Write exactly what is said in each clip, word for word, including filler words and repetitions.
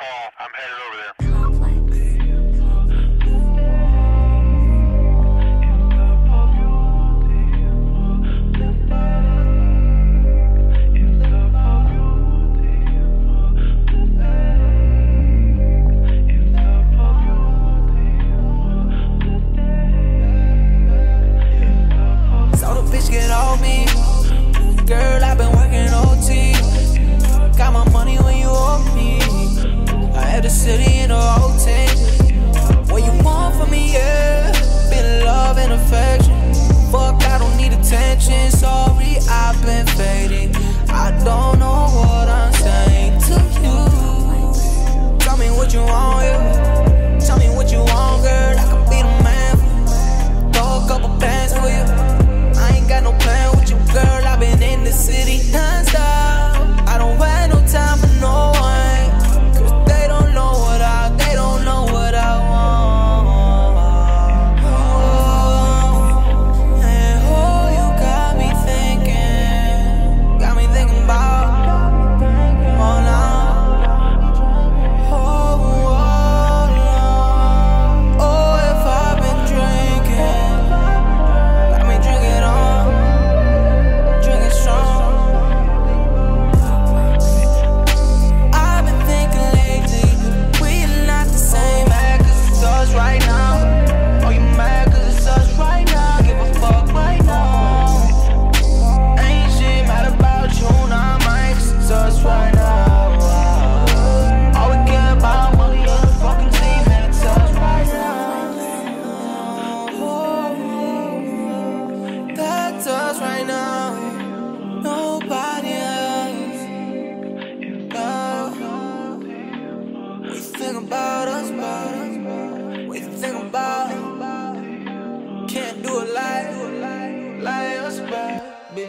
call. I'm headed over there. So the bitch get on me. Girl, I've been working O T. Got my money when you owe me. I had the city in a hotel. What you want from me, yeah? Been love and affection. Fuck, I don't need attention. Sorry, I've been fading. I don't know what I'm saying to you. Tell me what you want, yeah. Tell me what you want, girl. I could be the man for you. Throw a couple bands for you. I ain't got no plan with you, girl. I've been in the city non-stop. I don't have no time for no one, cause they don't know what I, they don't know what I want. Oh, and oh, you got me thinking, got me thinking about, oh no, oh, oh, oh, if I've been drinking, got me drinking on, drinking strong. I've been thinking lately, we're not the same. Mad cause it's us right now. Oh, you mad cause it's us right now. Give a fuck right now. Ain't shit mad about you, nah, mine, cause it's us right now. All we care about money and the fucking team, and it's us right now. That's us right now. Nobody else. No. We think about us, about us. We think about. Can't do it like, like us, baby.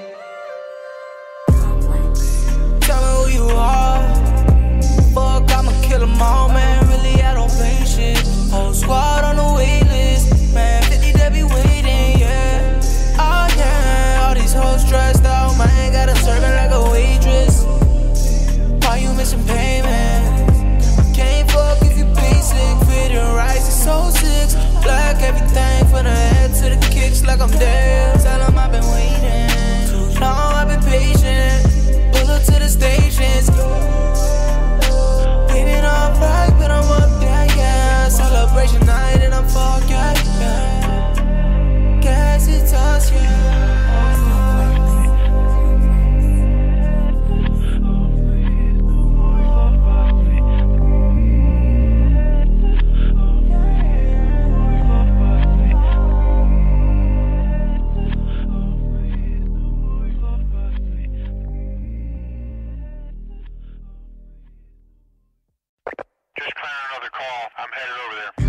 Tell me who you are. Fuck, I'ma kill 'em all, man. Really, I don't play shit. Whole squad on the wait list. Man, fifty they be waiting, yeah. Oh, yeah. All these hoes stressed out. Man, gotta serve it like a waitress. Why you missing payments? I can't fuck if you basic. Fit and rice is so sick. Black everything from the head to the kicks like I'm dead. Tell 'em I've been waiting too long, I've been patient. Pull up to the stations. We been off right, but I'm up, yeah, yeah. Celebration night and I'm fuck, yeah, yeah. Guess it's us, yeah. Just planning another call. I'm headed over there.